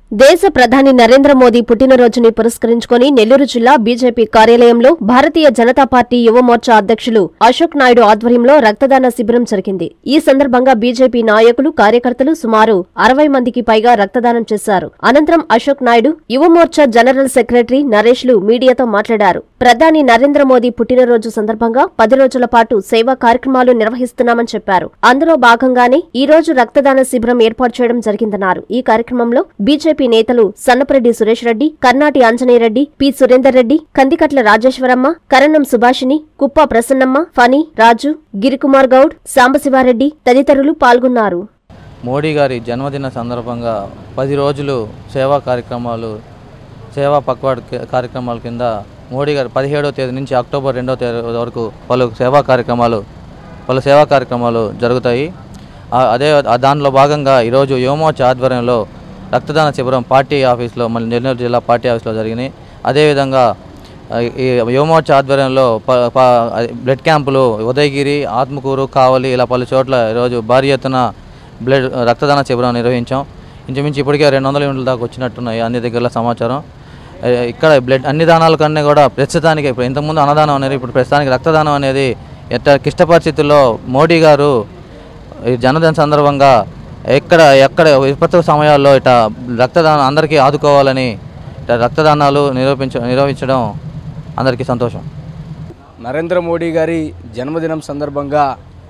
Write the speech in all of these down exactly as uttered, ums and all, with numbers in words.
దేశ ప్రధాని నరేంద్ర మోదీ పుట్టినరోజుని పురస్కరించుకుని నెల్లూరు జిల్లా బీజేపీ కార్యాలయంలో భారతీయ జనతా పార్టీ యువమోర్చా అధ్యక్షులు అశోక్ నాయుడు ఆధ్వర్యంలో రక్తదాన శిబిరం జరిగింది. ఈ సందర్భంగా బీజేపీ నాయకులు, కార్యకర్తలు సుమారు అరవై మందికి పైగా రక్తదానం చేశారు. అనంతరం అశోక్ నాయుడు, యువమోర్చా జనరల్ సెక్రటరీ నరేష్లు మీడియాతో మాట్లాడారు. ప్రధాని నరేంద్ర మోదీ పుట్టినరోజు సందర్భంగా పది రోజుల పాటు సేవా కార్యక్రమాలు నిర్వహిస్తున్నామని చెప్పారు. అందులో భాగంగానే ఈ రోజు రక్తదాన శిబిరం ఏర్పాటు చేయడం జరిగిందన్నారు. ఈ కార్యక్రమంలో బీజేపీ నేతలు సన్నపరెడ్డి సురేష్ రెడ్డి, కర్నాటి ఆంజనేయరెడ్డి, పి సురేందర్ రెడ్డి, కందికట్ల రాజేశ్వరమ్మ, కరణం సుభాషిణి, కుప్ప ప్రసన్నమ్మ, ఫణి, రాజు, గిరికుమార్ గౌడ్, సాంబశివారెడ్డి తదితరులు పాల్గొన్నారు. మోడీ గారి జన్మదిన సందర్భంగా పది రోజులు సేవా కార్యక్రమాలు సేవా పక్వాడ్ కార్యక్రమాల కింద మోడీ గారు పదిహేడవ తేదీ నుంచి అక్టోబర్ రెండవ తేదీ వరకు పలు సేవా కార్యక్రమాలు పలు సేవా కార్యక్రమాలు జరుగుతాయి. అదే దానిలో భాగంగా ఈరోజు యువమోర్చా ఆధ్వర్యంలో రక్తదాన శిబిరం పార్టీ ఆఫీస్లో మళ్ళీ నెల్లూరు జిల్లా పార్టీ ఆఫీస్లో జరిగినాయి. అదేవిధంగా ఈ యువమోర్చా ఆధ్వర్యంలో బ్లడ్ క్యాంపులు ఉదయగిరి, ఆత్మకూరు, కావలి ఇలా పలు చోట్ల ఈరోజు భారీ ఎత్తున బ్లడ్ రక్తదాన శిబిరం నిర్వహించాం. ఇంచుమించు ఇప్పటికే రెండు వందల యూనిట్ల దాకా వచ్చినట్టున్నాయి అన్ని దగ్గరలో సమాచారం. ఇక్కడ బ్లడ్ అన్ని దానాల కన్నా కూడా ప్రస్తుతానికి ఇప్పుడు ఇంతకుముందు అన్నదానం అనేది ఇప్పుడు ప్రస్తుతానికి రక్తదానం అనేది ఎట్ట క్లిష్ట పరిస్థితుల్లో మోడీ గారు ఈ జన్మదిన సందర్భంగా ఎక్కడ ఎక్కడ విపత్తు సమయాల్లో ఇట రక్తదానం అందరికీ ఆదుకోవాలని ఇట రక్తదానాలు నిరూపించ నిర్వహించడం అందరికీ సంతోషం. నరేంద్ర మోడీ గారి జన్మదినం సందర్భంగా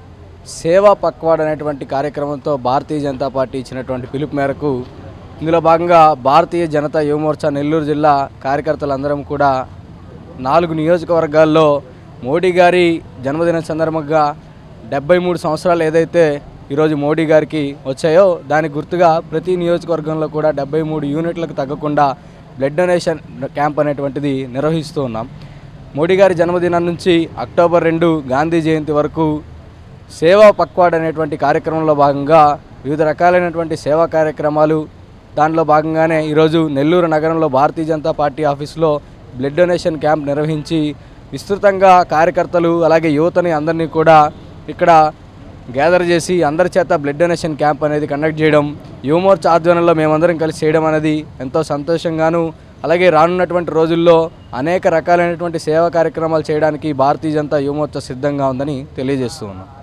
సేవా పక్వాడ్ అనేటువంటి కార్యక్రమంతో భారతీయ జనతా పార్టీ ఇచ్చినటువంటి పిలుపు మేరకు ఇందులో భాగంగా భారతీయ జనతా యువమోర్చా నెల్లూరు జిల్లా కార్యకర్తలందరం కూడా నాలుగు నియోజకవర్గాల్లో మోడీ గారి జన్మదినం సందర్భంగా డెబ్బై మూడు సంవత్సరాలు ఏదైతే ఈరోజు మోడీ గారికి వచ్చాయో దానికి గుర్తుగా ప్రతి నియోజకవర్గంలో కూడా డెబ్బై మూడు యూనిట్లకు తగ్గకుండా బ్లడ్ డొనేషన్ క్యాంప్ అనేటువంటిది నిర్వహిస్తూ ఉన్నాం. మోడీ గారి జన్మదినం నుంచి అక్టోబర్ రెండు గాంధీ జయంతి వరకు సేవా పక్వాడ్ అనేటువంటి కార్యక్రమంలో భాగంగా వివిధ రకాలైనటువంటి సేవా కార్యక్రమాలు దానిలో భాగంగానే ఈరోజు నెల్లూరు నగరంలో భారతీయ జనతా పార్టీ ఆఫీసులో బ్లడ్ డొనేషన్ క్యాంప్ నిర్వహించి విస్తృతంగా కార్యకర్తలు అలాగే యువతని అందరినీ కూడా ఇక్కడ గ్యాదర్ చేసి అందరి చేత బ్లడ్ డొనేషన్ క్యాంప్ అనేది కండక్ట్ చేయడం, యువమోర్చా ఆధ్వర్యంలో మేమందరం కలిసి చేయడం అనేది ఎంతో సంతోషంగాను, అలాగే రానున్నటువంటి రోజుల్లో అనేక రకాలైనటువంటి సేవా కార్యక్రమాలు చేయడానికి భారతీయ జనతా యువమోర్చా సిద్ధంగా ఉందని తెలియజేస్తూ ఉన్నాం.